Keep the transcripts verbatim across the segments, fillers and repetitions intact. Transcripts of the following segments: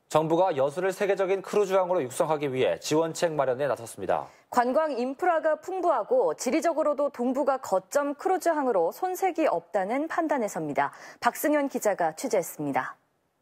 정부가 여수를 세계적인 크루즈항으로 육성하기 위해 지원책 마련에 나섰습니다. 관광 인프라가 풍부하고 지리적으로도 동부가 거점 크루즈항으로 손색이 없다는 판단에 섭니다. 박승현 기자가 취재했습니다.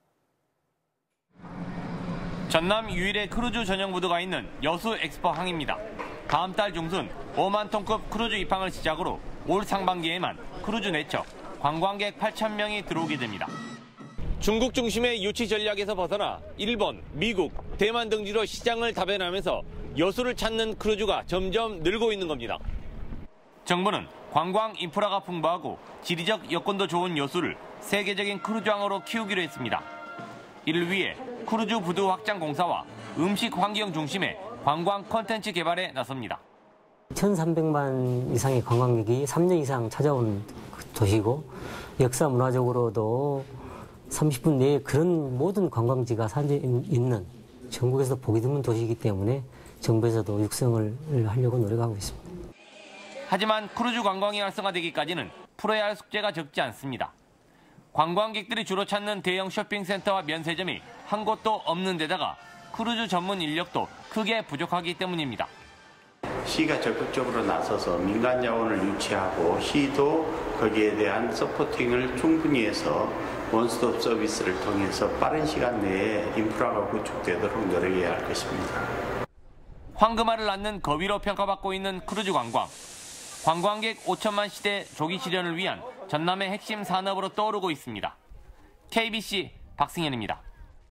전남 유일의 크루즈 전용 부두가 있는 여수 엑스포항입니다. 다음 달 중순 오만 톤급 크루즈 입항을 시작으로 올 상반기에만 크루즈 내척 관광객 팔천 명이 들어오게 됩니다. 중국 중심의 유치 전략에서 벗어나 일본, 미국, 대만 등지로 시장을 다변하면서 여수를 찾는 크루즈가 점점 늘고 있는 겁니다. 정부는 관광 인프라가 풍부하고 지리적 여건도 좋은 여수를 세계적인 크루즈항으로 키우기로 했습니다. 이를 위해 크루즈 부두 확장 공사와 음식 환경 중심의 관광 콘텐츠 개발에 나섭니다. 천삼백만 이상의 관광객이 삼 년 이상 찾아온 도시고 역사 문화적으로도 삼십 분 내에 그런 모든 관광지가 산재 있는 전국에서 보기 드문 도시이기 때문에 정부에서도 육성을 하려고 노력하고 있습니다. 하지만 크루즈 관광이 활성화되기까지는 풀어야 할 숙제가 적지 않습니다. 관광객들이 주로 찾는 대형 쇼핑센터와 면세점이 한 곳도 없는 데다가 크루즈 전문 인력도 크게 부족하기 때문입니다. 시가 적극적으로 나서서 민간 자원을 유치하고 시도 거기에 대한 서포팅을 충분히 해서 원스톱 서비스를 통해서 빠른 시간 내에 인프라가 구축되도록 노력해야 할 것입니다. 황금알을 낳는 거위로 평가받고 있는 크루즈 관광. 관광객 오천만 시대 조기 실현을 위한 전남의 핵심 산업으로 떠오르고 있습니다. 케이비씨 박승현입니다.